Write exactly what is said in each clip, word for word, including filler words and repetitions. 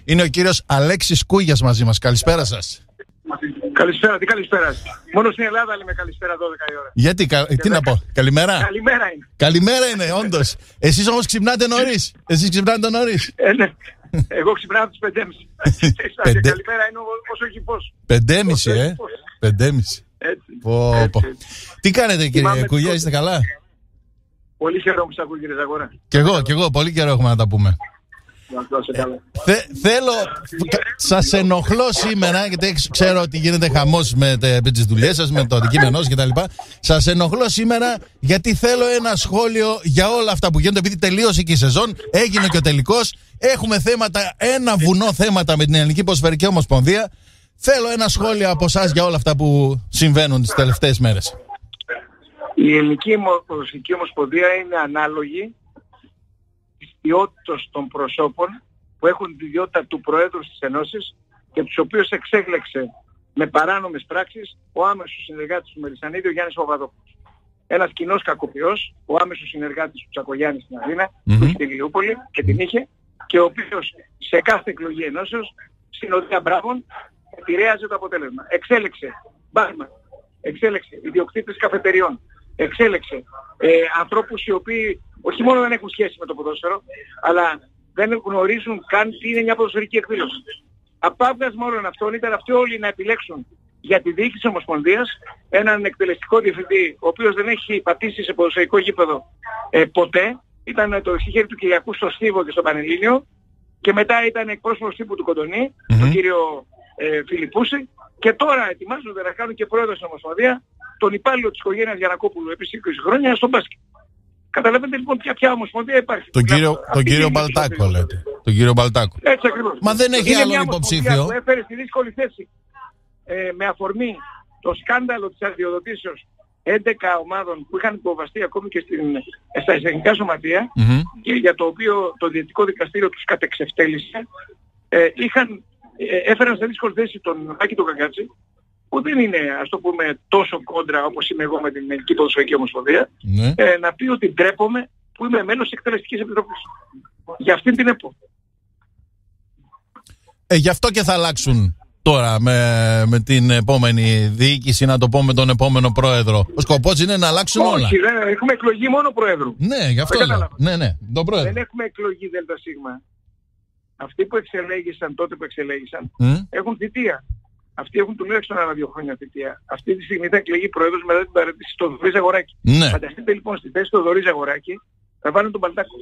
Είναι ο κύριος Αλέξης Κούγιας μαζί μας. Καλησπέρα σας. Καλησπέρα, τι καλησπέρα. Μόνο στην Ελλάδα λέμε καλησπέρα δώδεκα η ώρα. Γιατί, κα... τι να πω, καλημέρα. Καλημέρα είναι. Καλημέρα είναι, όντως. Εσείς όμως ξυπνάτε νωρίς. Εσείς ξυπνάτε νωρίς. Ε, ναι. Εγώ ξυπνάω τις πεντέμιση. Πεντε... Καλημέρα είναι όσο έχει πώς. Πεντέμιση, ε. Πεντέμιση. Έτσι. Πω, έτσι. πω. Τι κάνετε κύριε Κούγια, είστε καλά? Πολύ χαίρομαι που σας ακούω κύριε Ζαγόρα. Κι εγώ, κι εγώ, πολύ καιρό έχουμε να τα πούμε. Ε, θε, θέλω, σας ενοχλώ σήμερα, γιατί ξέρω ότι γίνεται χαμός με, με τις δουλειές σας, με το αντικείμενό σας κτλ. Σας ενοχλώ σήμερα γιατί θέλω ένα σχόλιο για όλα αυτά που γίνονται, επειδή τελείωσε και η σεζόν, έγινε και ο τελικός. Έχουμε θέματα, ένα βουνό θέματα με την Ελληνική Ποδοσφαιρική Ομοσπονδία. Θέλω ένα σχόλιο από εσάς για όλα αυτά που συμβαίνουν τις τελευταίες μέρες. Η Ελληνική Ποδοσφαιρική Ομοσπονδία είναι ανάλογη της ποιότητας των προσώπων που έχουν τη ιδιότητα του Προέδρου της Ενώσης και τους οποίους εξέγλεξε με παράνομες πράξεις ο άμεσος συνεργάτης του Μελισσανίδη, ο Γιάννης Παπαδόπουλος. Ένας κοινός κακοποιός, ο άμεσος συνεργάτης του Τσακογιάννη στην Αθήνα, mm-hmm. που στην Ηλιούπολη και την είχε, και ο οποίος σε κάθε εκλογή ενώσεως συνοδεία μπράβων επηρέαζε το αποτέλεσμα. Εξέλεξε μπάρμαν, εξέλεξε ιδιοκτήτες καφετεριών, εξέλεξε ε, ανθρώπους οι οποίοι όχι μόνο δεν έχουν σχέση με το ποδόσφαιρο, αλλά δεν γνωρίζουν καν τι είναι μια ποδοσφαιρική εκδήλωση. Απάβγασμα όλων αυτών ήταν αυτοί όλοι να επιλέξουν για τη διοίκηση της Ομοσπονδίας έναν εκτελεστικό διευθυντή, ο οποίος δεν έχει πατήσει σε ποδοσφαιρικό γήπεδο ε, ποτέ. Ήταν το χέρι του Κυριακού στο Στίβο και στο Πανελλήνιο, και μετά ήταν εκπρόσωπος τύπου του Κοντονή, mm-hmm. τον κύριο ε, Φιλιππούση, και τώρα ετοιμάζονται να κάνουν και πρόεδρο στην Ομοσπονδία τον υπάλληλο της οικογένειας Γιαννακόπουλου επί είκοσι χρόνια στον μπάσκετ. Καταλαβαίνετε λοιπόν ποια, ποια Ομοσπονδία υπάρχει. Τον κύριο, τον κύριο Μπαλτάκο λέτε. Τον κύριο Μπαλτάκο. Έτσι ακριβώς. Μα δεν έχει άλλο υποψήφιο. Που έφερε στη δύσκολη θέση ε, με αφορμή το σκάνδαλο της αδειοδοτήσεως έντεκα ομάδων που είχαν υποβαστεί ακόμη και στην, στα εθνικά σωματεία, mm-hmm. και για το οποίο το Διαιτητικό Δικαστήριο τους κατεξευτέλισε, ε, είχαν, ε, έφεραν σε δύσκολη θέση τον Άκη τον Καγκάτση, που δεν είναι, ας το πούμε, τόσο κόντρα όπως είμαι εγώ με την Ελληνική Ποδοσφαιρική Ομοσπονδία, mm. ε, να πει ότι ντρέπομαι που είμαι μέλος της Εκτελεστικής Επιτροπής. Για αυτήν την εποχή. Ε, γι' αυτό και θα αλλάξουν τώρα με, με την επόμενη διοίκηση, να το πω, με τον επόμενο πρόεδρο. Ο σκοπός είναι να αλλάξουν Όχι, όλα. Όχι, δεν έχουμε εκλογή μόνο πρόεδρου. Ναι, γι' αυτό λέω. Ναι, ναι, τον πρόεδρο. Δεν έχουμε εκλογή ΔΣ. Αυτοί που εξελέγησαν τότε που εξελέγησαν mm. έχουν θητεία. Αυτοί έχουν τουλάχιστον άλλα δύο χρόνια θητεία. Αυτή τη στιγμή θα εκλεγεί πρόεδρος μετά την παρέτηση στο Θοδωρή Ζαγοράκη. Ναι. Φανταστείτε λοιπόν στη θέση του Θοδωρή Ζαγοράκη θα βάλουν τον Μπαλτάκο.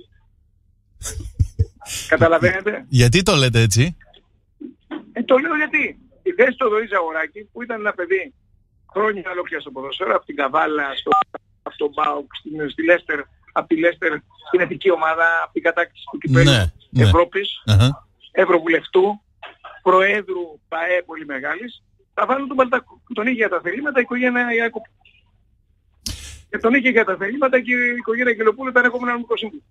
Καταλαβαίνετε. Γιατί το λέτε έτσι? Ε, το λέω γιατί η θέση του Θοδωρή Ζαγοράκη, που ήταν ένα παιδί χρόνια ολόκληρα στο ποδόσφαιρο, από την Καβάλα, στο, από τον Μπάουκ, στην, στη Λέστερ, από τη Λέστερ στην εθνική ομάδα, από την κατάκτηση του κυπέλλου ναι, ναι. Ευρώπης, uh-huh. Ευρωβουλευτού, Προέδρου ΠΑΕ πολύ μεγάλης, θα βάλουν τον Μπαλτάκο. Τον είχε για τα θελήματα η οικογένεια Ιακώπου. Και τον είχε για τα θελήματα και η οικογένεια Γελοπούλου ήταν ακόμα ένα νομικό σύμβουλο.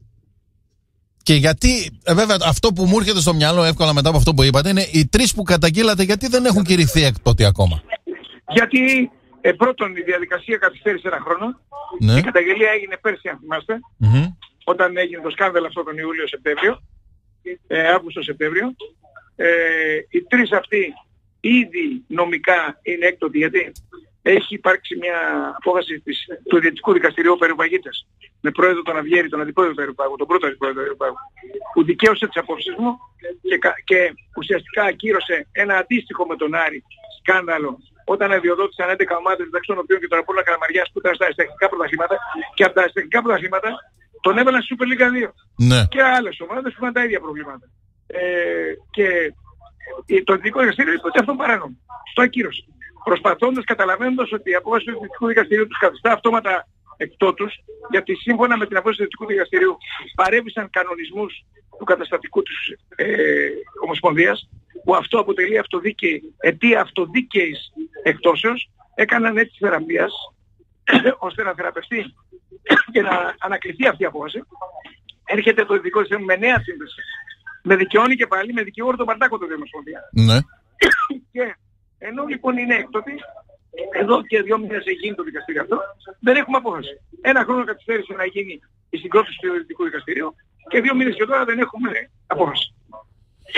Και γιατί, ε, βέβαια, αυτό που μου έρχεται στο μυαλό εύκολα μετά από αυτό που είπατε είναι οι τρεις που καταγγείλατε, γιατί δεν έχουν κηρυχθεί εκπτωτοί ακόμα. Γιατί ε, πρώτον η διαδικασία καθυστέρησε ένα χρόνο. Ναι. Η καταγγελία έγινε πέρσι, αν θυμάστε, mm-hmm. όταν έγινε το σκάνδαλο αυτό τον Ιούλιο-Σεπτέμβριο, ε, Αύγουστο-Σεπτέμβριο. Ε, οι τρεις αυτοί ήδη νομικά είναι έκτοτοι, γιατί έχει υπάρξει μια απόφαση της, του Διαιτητικού Δικαστηρίου Περιπαγίτες με πρόεδρο τον Αυγέρη, τον αντιπρόεδρο του Περιπάγου, τον πρώτο αντιπρόεδρο του Περιπάγου, που δικαίωσε τις απόψεις μου και, και ουσιαστικά ακύρωσε ένα αντίστοιχο με τον Άρη σκάνδαλο όταν αδειοδότησαν έντεκα ομάδες, μεταξύ των οποίων και τον Απόλλωνα Καλαμαριάς που ήταν στα εθνικά πρωταθλήματα, και από τα εθνικά πρωταθλήματα τον έβαλαν στη Super League δύο. Ναι. Και άλλες ομάδες που είχαν τα ίδια προβλήματα. Ε, και το Διοικητικό Δικαστήριο είπε ότι αυτό παράνομο. Στο ακύρωσε. Προσπαθώντας, καταλαβαίνοντας ότι η απόφαση του Διοικητικού Δικαστηρίου τους καθιστά αυτόματα εκτότους, γιατί σύμφωνα με την απόφαση του Διοικητικού Δικαστηρίου παρέβησαν κανονισμούς του καταστατικού της ε, Ομοσπονδίας, που αυτό αποτελεί αυτοδίκαιη, αιτία αυτοδίκαιης εκτόσεως, έκαναν έτσι θεραπείας ώστε να θεραπευτεί και να ανακριθεί αυτή η απόφαση. Έρχεται το Διοικητικό Δικαστήριο με νέα σύνδεση. Με δικαιώνει και πάλι, με δικηγόρο τον Παρτάκο το Ομοσπονδία. Ναι. Και ενώ λοιπόν είναι έκτοτη, εδώ και δύο μήνες έχει γίνει το δικαστήριο αυτό, δεν έχουμε απόφαση. Ένα χρόνο καθυστέρησε να γίνει η συγκρότηση του Διοικητικού Δικαστηρίου και δύο μήνες και τώρα δεν έχουμε απόφαση.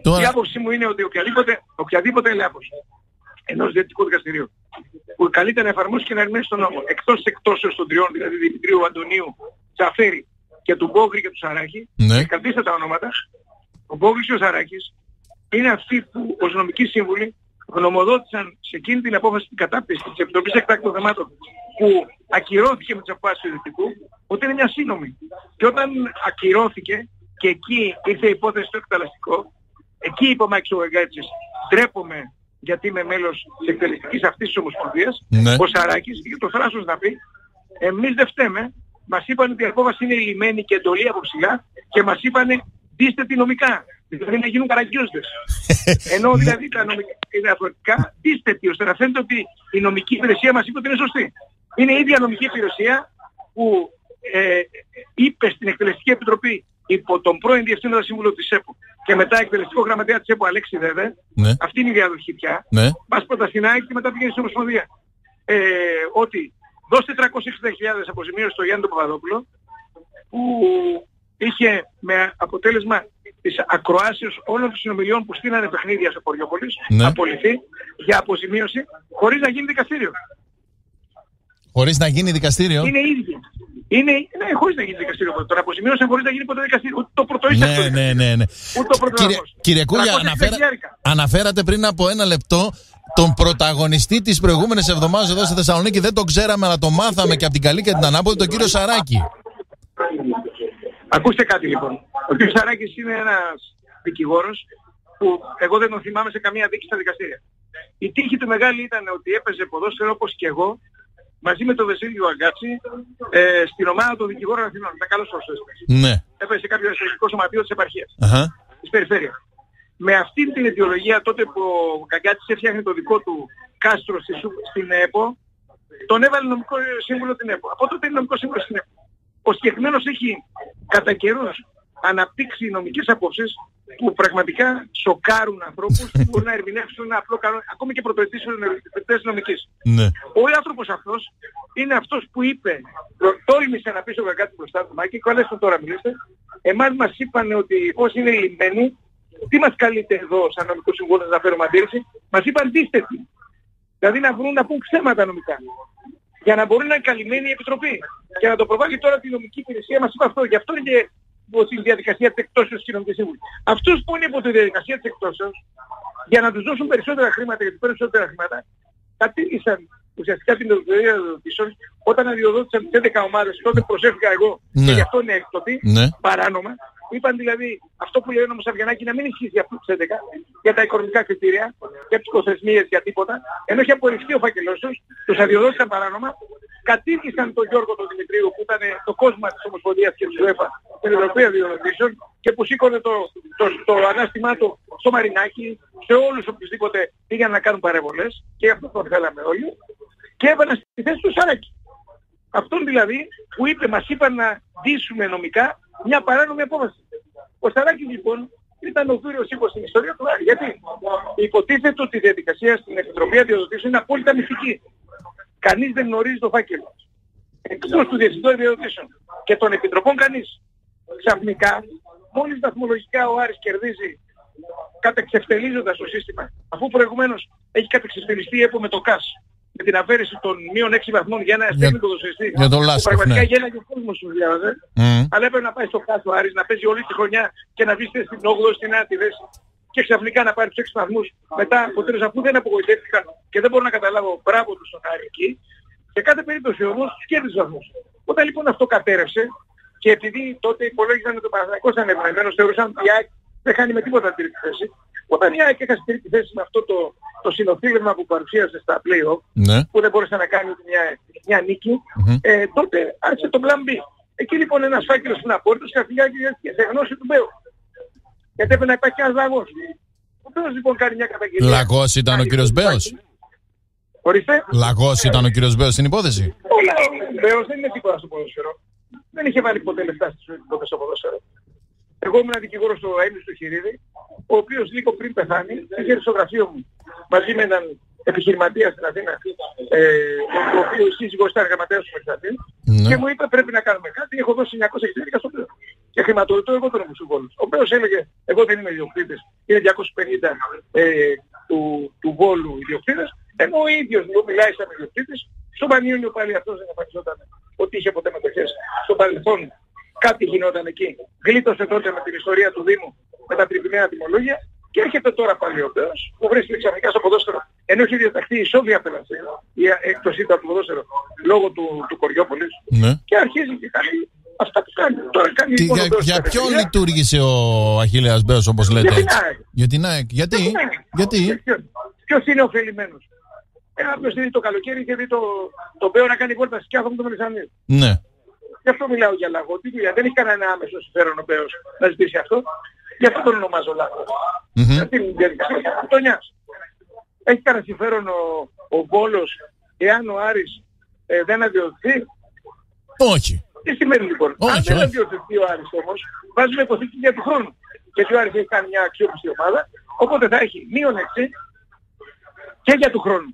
Τώρα... Η άποψή μου είναι ότι οποιαδήποτε, οποιαδήποτε ελέγχος ενός διαιτητικού δικαστηρίου που καλείται να εφαρμόσει και να ερμηνεύσει τον νόμο εκτός εκτόσεως των τριών, δηλαδή Δημητρίου, Αντωνίου, Τσαφέρη και του Μπόγρη και του Σαράκη, ναι. και κρατήστε τα ονόματα, ο Μπόγρης και ο Σαράκης είναι αυτοί που ως νομικοί σύμβουλοι γνωμοδότησαν σε εκείνη την απόφαση την κατάπτυση της Επιτροπής Εκτάκτων Θεμάτων που ακυρώθηκε με τις αποφάσεις του Διευθυντικού, ότι είναι μια σύνομη. Και όταν ακυρώθηκε και εκεί ήρθε η υπόθεση στο εκτελεστικό, εκεί είπε ο Μάκης ο Γαγκάτσης, ντρέπομαι γιατί είμαι μέλος της εκτελεστικής αυτής της Ομοσπονδίας, ναι. ο Σαράκης είχε το θράσος να πει, εμείς δεν φταίμε, μας είπαν ότι η απόφαση είναι λιμένη και εντολή από ψηλά και μας είπαν ντύστε τη νομικά. Δηλαδή να γίνουν καραγκιόζδες. Ενώ δηλαδή τα νομικά διαφορετικά ντύστε τη, ώστε να φαίνεται ότι η νομική υπηρεσία μας είπε ότι είναι σωστή. Είναι η ίδια νομική υπηρεσία που ε, είπε στην Εκτελεστική Επιτροπή υπό τον πρώην Διευθύνοντα Σύμβουλο της ΕΠΟ και μετά εκτελεστικό γραμματέα της ΕΠΟ Αλέξη Δέδε, ναι. αυτή είναι η διαδοχή πια, ναι. μας πρώτα στην ΑΕΚ και μετά πηγαίνει στην Ομοσπονδία. Ε, ότι δώστε τριακόσιες εξήντα χιλιάδες αποζημίωση στο Γιάννη τον Παπαδόπουλο, που είχε με αποτέλεσμα της ακροάσεως όλων των συνομιλιών που στείλανε παιχνίδια στο Κοριόπολης, ναι. απολυθεί για αποζημίωση χωρίς να γίνει δικαστήριο. Χωρίς να γίνει δικαστήριο. Είναι ίδιο. Είναι, ναι, χωρίς να γίνει δικαστήριο. Τον αποζημίωσαν χωρίς να γίνει ποτέ δικαστήριο. Ούτε το πρωτοείστατο. Ναι, ναι, ναι, ναι. Ούτε το Κύριε, κύριε Κούλια, αναφέρα, αναφέρατε πριν από ένα λεπτό τον πρωταγωνιστή της προηγούμενης εβδομάδας εδώ στη Θεσσαλονίκη. Δεν το ξέραμε, αλλά το μάθαμε και από την καλή και την ανάποδη, τον κύριο Σαράκη. Ακούστε κάτι λοιπόν. Ο κ. Σαράκης είναι ένας δικηγόρος που εγώ δεν τον θυμάμαι σε καμία δίκη στα δικαστήρια. Η τύχη του μεγάλη ήταν ότι έπαιζε ποδόσφαιρο όπως και εγώ μαζί με τον Βεσίλιο Αγκάτση ε, στην ομάδα των δικηγόρων Αθηνών. Ήταν καλός όσο έπαιζε. Ναι. Έπαιζε σε κάποιο εσωτερικό σωματείο της επαρχίας, uh-huh. της περιφέρειας. Με αυτήν την αιτιολογία τότε που ο Καγκάτσης έφτιαχνε το δικό του κάστρο στη, στην ΕΠΟ, τον έβαλε νομικό σύμβουλο την ΕΠΟ. Από τότε είναι νομικό σύμβουλο στην ΕΠΟ. Ο συγκεκριμένος έχει κατά καιρούς αναπτύξει νομικές απόψεις που πραγματικά σοκάρουν ανθρώπους που μπορούν να ερμηνεύσουν ένα απλό κανόνα, ακόμη και πρωτοετής νομικής. Ναι. Ο άνθρωπος αυτός είναι αυτός που είπε, τόλμησε να πει στο Καγκάτσι μπροστά του Μάκη, καλέστε τώρα μιλήστε, εμάς μας είπαν ότι όσοι είναι λυμμένοι, τι μας καλείται εδώ σαν νομικό συμβούλιο να φέρουμε αντίρρηση, μας είπαν αντίστοιχοι. Δηλαδή να βρουν να πούν ψέματα νομικά. Για να μπορεί να είναι καλυμμένη η Επιτροπή. Και να το προβάλλει τώρα τη νομική υπηρεσία μας είπε αυτό. Γι' αυτό είναι και υπό τη διαδικασία της εκτόσεως και νομική σύμβουλη. Αυτούς που είναι υπό τη διαδικασία της εκτόσεως, για να τους δώσουν περισσότερα χρήματα, γιατί περισσότερα χρήματα, κατήργησαν ουσιαστικά την ελευθερία δοτήσεων όταν αδειοδότησαν τις έντεκα ομάδες. Τότε προσέφηκα εγώ ναι. και γι' αυτό είναι έκπτωτη, ναι. παράνομα. Είπαν δηλαδή αυτό που λέει ο νόμος Αβγιανάκη να μην ισχύει για αυτούς τους έντεκα, για τα οικονομικά κριτήρια, για τις οικοθεσμίες, για τίποτα. Ενώ έχει απορριφθεί ο φάκελός τους, τους αδειοδότησαν παράνομα, κατήργησαν τον Γιώργο τον Δημητρίου που ήταν το κόσμο της Ομοσπονδίας και της UEFA, την Ευρωπαϊκή Αδειοδοτήσεων και που σήκωνε το, το, το, το ανάστημά του στο Μαρινάκι, σε όλους οποιουσδήποτε πήγαν να κάνουν παρεμβολές και αυτό το θέλαμε όλοι και έβαλαν στη θέση του Σαράκη. Αυτόν δηλαδή που είπε, μας είπαν να ντύσουμε νομικά μια παράνομη απόφαση. Ο Σαράκης λοιπόν ήταν ο δούριος ύπος στην ιστορία του Άρη. Γιατί υποτίθεται ότι η διαδικασία στην Επιτροπή Αδειοδοτήσεων είναι απόλυτα μυστική. Κανείς δεν γνωρίζει το φάκελο. Εκτός του Διευθυντού Αδειοδοτήσεων και των Επιτροπών κανείς. Ξαφνικά, μόλις βαθμολογικά ο Άρης κερδίζει κατεξευτελίζοντας το σύστημα, αφού προηγουμένως έχει κατεξευτελιστεί η ΕΠΟ με το ΚΑΣ, με την αφαίρεση των μείων έξι βαθμών για ένα τεχνικό δοσιστή, που πραγματικά ναι. γέλαγε ο κόσμος του διάβαζε, mm. αλλά έπρεπε να πάει στο ΚΑΣ ο Άρης, να παίζει όλη τη χρονιά και να βγει στην όγδοη στην ένατη θέση και ξαφνικά να πάρει τους έξι βαθμούς μετά από τέλος, αφού δεν απογοητεύτηκαν και δεν μπορώ να καταλάβω μπράβο τους στον Άρη εκεί. Σε κάθε περίπτωση όμως τους κέρδισε βαθμούς. Όταν λοιπόν αυτό κατέρευσε και επειδή τότε υπολόγιζαν ότι ο Παναθηναϊκός ήταν ευνοημένος, θεωρούσαν ότι η ΑΕΚ δεν χάνει με τίποτα την τρίτη θέση. Όταν η ΑΕΚ έχασε την τρίτη θέση με αυτό το, το συνοθήλευμα που παρουσίασε στα play-off, ναι. που δεν μπορούσε να κάνει μια, μια νίκη, mm-hmm. ε, τότε άρχισε το plan B. Εκεί λοιπόν ένας φάκελος που είναι απόρριτος και σε γνώση του Μπέου. Γιατί έπρεπε να υπάρχει ένας λαγός. Ο Μπέος λοιπόν κάνει μια καταγγελία. Λαγός ήταν ο κύριος Μπέος. Ορίστε. Λαγός ήταν ο κύριος Μπέος στην υπόθεση. Ο Μπέος δεν είναι τίποτα στο ποδόσφαιρο. Δεν είχε βάλει ποτέ λεφτά στο ποδόσφαιρο. Εγώ ήμουν δικηγόρος στο Αίμνης του Χειρίδη, ο οποίος λίγο πριν πεθάνει, είχε στο γραφείο μου μαζί με έναν επιχειρηματία στην Αθήνα, ε, ο οποίος σύζυγος ήταν γραμματέας του Μεξατήν, ναι. και μου είπε πρέπει να κάνουμε κάτι, έχω δώσει εννιακόσια χιλιάδες στο πλέον. και χρηματοδοτώ εγώ τον Βόλου, ο οποίος έλεγε εγώ δεν είμαι ιδιοκτήτης, είναι διακόσιοι πενήντα ε, του, του Βόλου ιδιοκτήτες, ενώ ο ίδιος μου μιλάει σαν ιδιοκτήτης, στον Πανιόνιο πάλι αυτός δεν εμφανιζόταν ότι είχε ποτέ μετοχές. Στο παρελθόν κάτι γινόταν εκεί. Γλίτωσε τότε με την ιστορία του Δήμου, με τα τριπλιναία τιμολόγια και έρχεται τώρα πάλι ο οποίος που βρίσκεται ξαφνικά στο ποδόσφαιρο, ενώ έχει διαταχθεί ισόβια απέναντι η έκπτωση από το ποδόσφαιρο λόγω του, του Κοριόπολης, ναι. και αρχίζει και κάνει αυτά που κάνει. Τώρα κάνει τι, για για ποιον λειτουργήσε ο Αχιλλέας Μπέος, όπως λέτε? Για την έτσι? ΑΕΚ. Για την ΑΕΚ. Γιατί? Γιατί? Ποιος είναι ωφελημένος? Ένα ποιος είδε το καλοκαίρι και δει το, το Μπέο να κάνει βόλτα σκιάθο με το Μελισσανίδη. Ναι. Γι' αυτό μιλάω για λαγό. Τι δουλειά. Δεν έχει κανένα άμεσο συμφέρον ο Μπέος να ζητήσει αυτό. Γι' αυτό τον ονομάζω λαγό. Mm-hmm. Αυτή είναι η διαδικασία. Αυτονιάς. Έχει κανένα συμφέρον ο, ο Βόλος εάν ο Άρης ε, δεν αδειοδοτηθεί? Όχι. Τι σημαίνει λοιπόν? Όχι, Αν δεν όχι. αδειοδοτηθεί ο Άρης όμως, βάζουμε υποθήκη για του χρόνου. Γιατί ο Άρης έχει κάνει μια αξιόπιστη ομάδα, οπότε θα έχει μείον έξι και για του χρόνου.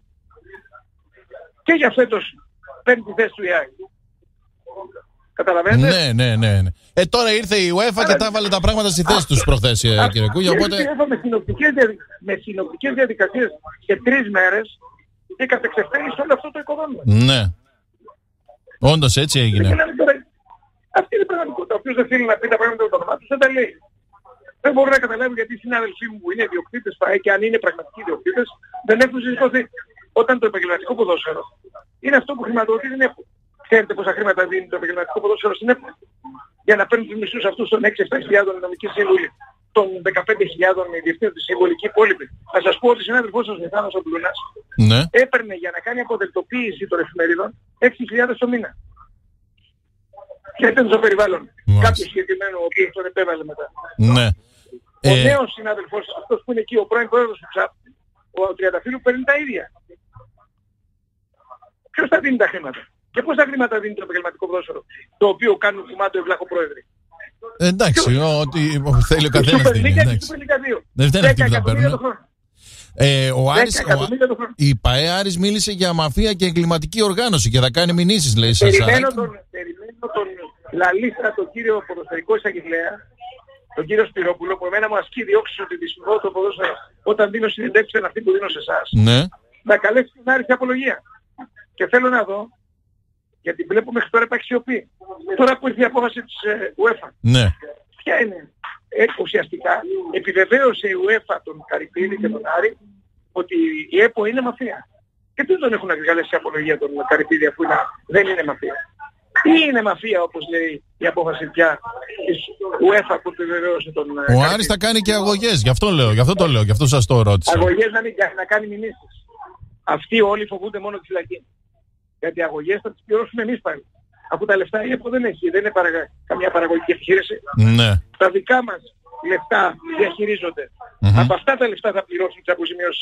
Και για φέτος παίρνει τη θέση του ΙΑΚ. Καταλαβαίνετε? Ναι, ναι, ναι, ναι. Ε, τώρα ήρθε η UEFA και τα έβαλε τα πράγματα στη θέση τους προχθές, ε, κύριε Κούγια, οπότε... Με συνοπτικές, διαδικασίες, με συνοπτικές διαδικασίες σε τρεις μέρες και κατεξεφτέλησε όλο αυτό το οικοδόμημα. Ναι. Όντως έτσι έγινε. Αυτή είναι η πραγματικότητα. Όποιος δεν θέλει να πει τα πράγματα με το όνομά του, δεν τα λέει. Δεν μπορώ να καταλάβω γιατί οι συνάδελφοί μου που είναι ιδιοκτήτες ΠΑΕ και αν είναι πραγματικοί ιδιοκτήτες δεν έχουν σηκωθεί. Όταν το επαγγελματικό ποδόσφαιρο είναι αυτό που χρηματοδοτεί την ΕΠΟ. Ξέρετε πόσα χρήματα δίνει το επαγγελματικό ποδόσφαιρο στην ΕΠΟ? Για να παίρνουν τους μισθούς αυτούς των έξι εφτά χιλιάδων νομικοί σύμβουλοι, των δεκαπέντε χιλιάδων οι διευθύνοντες συμβολικοί υπόλοιποι. Θα σας πω ότι ο συνάδελφός σας Μιχάλης ο Πλούνας Ναι. έπαιρνε για να κάνει αποδεκτοποίηση των εφημερίδων έξι χιλιάδες το μήνα. Και ήταν στο περιβάλλον. Μάλιστα. Κάποιο συγκεκριμένο ο οποίος τον επέβαλε μετά. Ναι. Ο Ε, νέος συνάδελφος, αυτός που είναι εκεί, ο πρώην πρόεδρος του ΨΑΠ, ο Τριανταφύλλου, παίρνει τα ίδια. Ποιος θα δίνει τα χρήματα? Και πόσα χρήματα δίνει το επαγγελματικό ποδόσφαιρο, το οποίο κάνουν κουμάντο ευλάχο πρόεδροι? εντάξει, ό,τι θέλει ο καθένας Super δίνει. League και εντάξει. Super League δύο. Δεν φταίνει αυτοί δέκα που θα εκατομμύρια το παίρνουν. χρόνο. Ε, ο Άρης, δέκα ο, εκατομμύρια το χρόνο. η ΠΑΕ Άρης μίλησε για μαφία και εγκληματική οργάνωση και θα κάνει μηνύσεις, λέει, σας Περιμένω τον, περιμένω τον λαλίστρα, τον κύριο ποδοσφαιρικό εισαγγελέα, τον κύριο Σπυρόπουλο, που εμένα μου ασκεί διώξεις ότι δυσφυγώ το ποδόσφαιρο όταν δίνω συνεντεύξεις σαν αυτή που δίνω σε εσάς, Ναι. να καλέσει την Άρη σε απολογία. Και θέλω να δω, γιατί βλέπω μέχρι τώρα υπάρχει σιωπή. Τώρα που ήρθε η απόφαση της ε, UEFA, Ναι. ποια είναι? Ε, ουσιαστικά επιβεβαίωσε η UEFA τον Καρυπίδη και τον Άρη ότι η ΕΠΟ είναι μαφία. Και δεν τον έχουν καλέσει σε απολογία τον Καρυπίδη αφού είναι, δεν είναι μαφία. Τι είναι μαφία όπως λέει η απόφαση πια της UEFA που επιβεβαίωσε τον Ο Καρυπίδη? Άρης θα κάνει και αγωγές, γι' αυτό λέω, γι' αυτό το λέω, γι' αυτό σας το ρώτησα. Αγωγές να, μην, να κάνει μηνύσεις. Αυτοί όλοι φοβούνται μόνο τη φυλακή. Γιατί αγωγές θα τις πληρώσουμε εμείς πάλι. Αφού τα λεφτά η ΕΠΟ δεν έχει, δεν είναι παρα... καμιά παραγωγική επιχείρηση. Ναι. Τα δικά μας λεφτά διαχειρίζονται. Mm-hmm. Από αυτά τα λεφτά θα πληρώσουν τις αποζημιώσεις.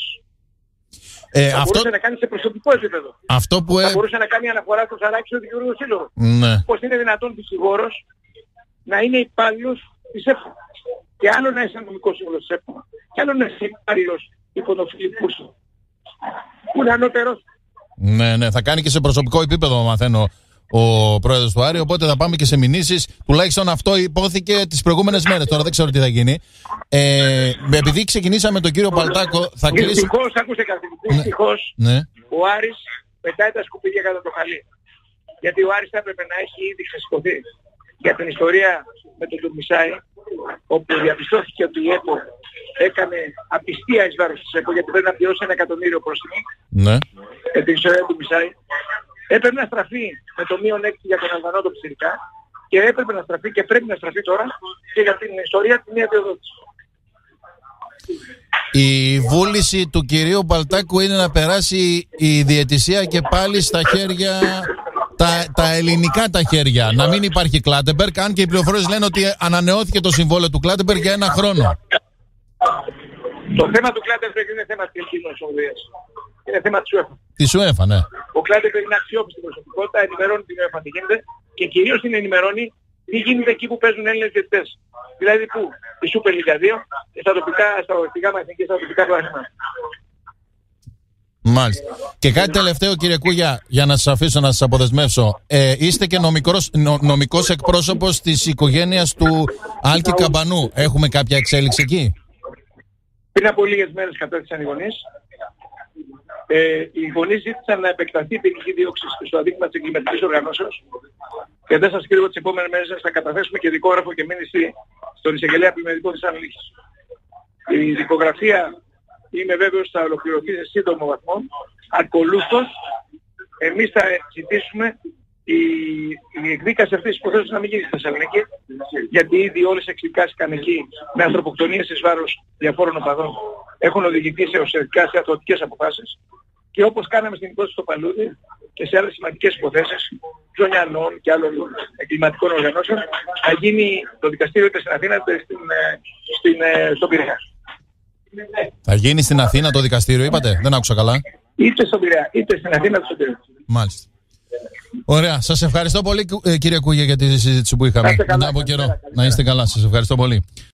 Ε, θα αυτό, μπορούσε να κάνει σε προσωπικό επίπεδο. αυτό που... Θα Ε... μπορούσε να κάνει αναφορά στο Σαράκη στο δικηγόρο σύλλογο. Ναι. Πώς είναι δυνατόν δικηγόρος να είναι υπάλληλος της ΕΠΟ. Και άλλο να είσαι νομικός σύμβουλος της ΕΠΟ. Και άλλο να είσαι υπάλληλος υπό τον Φιλιππούς. Που είναι ανώτερος. Ναι, ναι, θα κάνει και σε προσωπικό επίπεδο, μαθαίνω, ο πρόεδρος του Άρη. Οπότε θα πάμε και σε μηνύσεις. Τουλάχιστον αυτό υπόθηκε τις προηγούμενες μέρες. Τώρα δεν ξέρω τι θα γίνει. Ε, επειδή ξεκινήσαμε τον κύριο Παλτάκο, θα κλείσει. Δυστυχώς, άκουσε κάτι. Δυστυχώς, Ναι. ο Άρης πετάει τα σκουπίδια κατά το χαλί. Γιατί ο Άρης θα έπρεπε να έχει ήδη ξεσηκωθεί για την ιστορία με τον Τουρμισάη, όπου διαπιστώθηκε ότι η ΕΠΟ έκανε απιστία εις βάρος της ΕΠΟ γιατί πρέπει να πληρώσει ένα εκατομμύριο πρόστιμο. Ναι. Για την ιστορία του Μισάη. Έπρεπε να στραφεί με το μείον έξι για τον Αλβανό το Ψηρικά και έπρεπε να στραφεί και πρέπει να στραφεί τώρα και για την ιστορία τη μία διοδότηση. Η βούληση του κυρίου Παλτάκου είναι να περάσει η διαιτησία και πάλι στα χέρια, τα, τα ελληνικά τα χέρια. Να μην υπάρχει Κλάτεμπεργκ, αν και οι πληροφορίες λένε ότι ανανεώθηκε το συμβόλαιο του Κλάτεμπεργκ για ένα χρόνο. Το θέμα του Κλάτεμπεργκ είναι θέμα της ελληνικής ομιλίας. Είναι θέμα της UEFA. Της UEFA, ναι. Ο Κλάτεμπεργκ είναι αξιόπιστη προσωπικότητα, ενημερώνει την UEFA τι γίνεται και κυρίως την ενημερώνει τι γίνεται εκεί που παίζουν Έλληνες διαιτητές. Δηλαδή που η Super League δύο, στα τοπικά, στα ορτικά μας και στα τοπικά πλάσματα. Μάλιστα. Και κάτι τελευταίο, κύριε Κούγια, για να σας αφήσω να σας αποδεσμεύσω. Ε, είστε και νομικός, νο, νομικός εκπρόσωπος της οικογένειας του Άλκη Καμπανού. Έχουμε κάποια εξέλιξη εκεί? Πριν από λίγες μέρες κατέθεσαν οι γονείς. Ε, οι γονείς ζήτησαν να επεκταθεί η ποινική δίωξη στο αδίκημα της εγκληματικής οργανώσεως. Και δεν σας κρύβω, τις επόμενες μέρες θα καταθέσουμε και δικόγραφο και μήνυση στον εισαγγελέα επιμελητικό της Θεσσαλονίκης. Η δικογραφία, είμαι βέβαιος, θα ολοκληρωθεί σε σύντομο βαθμό. Ακολούθως, εμείς θα ζητήσουμε η, η εκδίκαση αυτής της υποθέσεως να μην γίνει στη Θεσσαλονίκη, γιατί ήδη όλες οι εξειδικάστηκαν εκεί με ανθρωποκτονίες εις βάρος διαφόρων οπαδών έχουν οδηγηθεί σε ουσιαστικά σε αθωτικές αποφάσεις. Και όπως κάναμε στην υπόθεση στο Παλούδι και σε άλλες σημαντικές υποθέσεις Τζονιανών και άλλων εγκληματικών οργανώσεων, θα γίνει το δικαστήριο είτε στην Αθήνα είτε στην, στην, στον Πειραιά. Θα γίνει στην Αθήνα το δικαστήριο, είπατε? Δεν άκουσα καλά. Είτε στον Πειραιά, είτε στην Αθήνα είτε στον Πειραιά. Μάλιστα. Ωραία. Σας ευχαριστώ πολύ, κύριε Κούγια, για τη συζήτηση που είχαμε. Καλά, από καιρό. Να είστε καλά. Σας ευχαριστώ πολύ.